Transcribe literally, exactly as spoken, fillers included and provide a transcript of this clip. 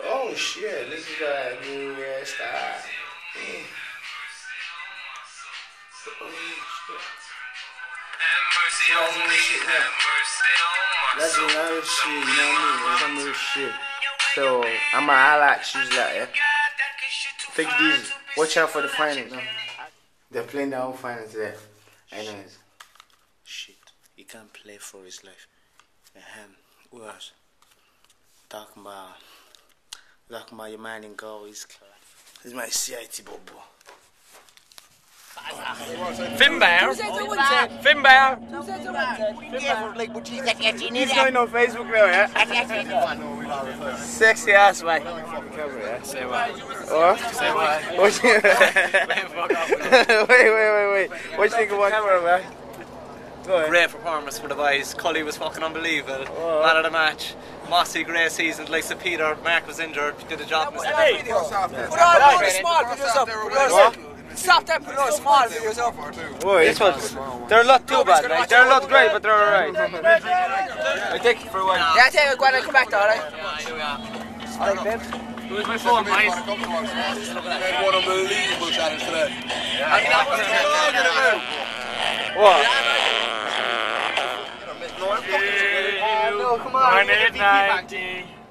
Oh shit, look at that new hairstyle. Mm. Oh shit. That's real shit now. That's real shit, you know what I mean? That's some real shit. So, I'm a highlight shoes like that. Take it easy. Watch out for the final now. They're playing their own final today. Anyways. Shit. He can't play for his life. Um, who else? Talking about, talking about your man in goal. He's This is my C I T Bobo. Finbar! Finbar! He's going on Facebook now, yeah? Sexy ass, mate. Say what? What? Say what? Wait, wait, wait, wait. What do you think of one camera, man? Great performance for the boys. Cully was fucking unbelievable. Oh. Man of the match. Mossy, great season. Like Saint Peter, Mark was injured. Did a job. Put on the small videos up. Put on Stop them, put on small videos up. Boy, this one's, they're not too bad, like, they're not great, but they're alright. I take it for a while. Yeah, take it, go on and come back to alright? I like them. Who's my phone, boys? One unbelievable challenge today. What? No, come on.